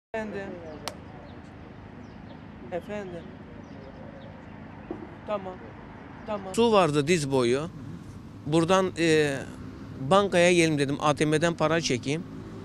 Efendim. Efendim. Tamam. Tamam. Su vardı diz boyu. Buradan bankaya gelin dedim. ATM'den para çekeyim.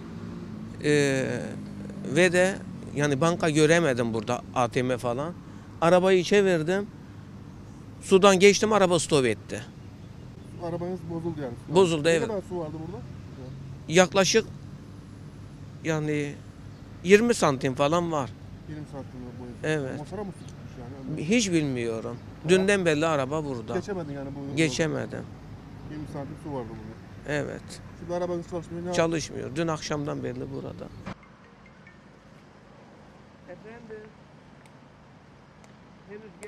Ve de yani banka göremedim burada, ATM falan. Arabayı çevirdim. Sudan geçtim, araba stop etti. Arabanız bozuldu yani. Bozuldu, evet. Ne kadar su vardı burada? Yaklaşık yani 20 santim falan var. 20 santim boyunca. Evet. Motora mı su çıkmış yani? Hiç bilmiyorum. Dünden belli araba burada. Geçemedin yani bu. Geçemedim. 20 santim su vardı burada. Evet. Şimdi arabanız çalışmıyor. Çalışmıyor. Dün akşamdan belli burada. Efendim. Henüz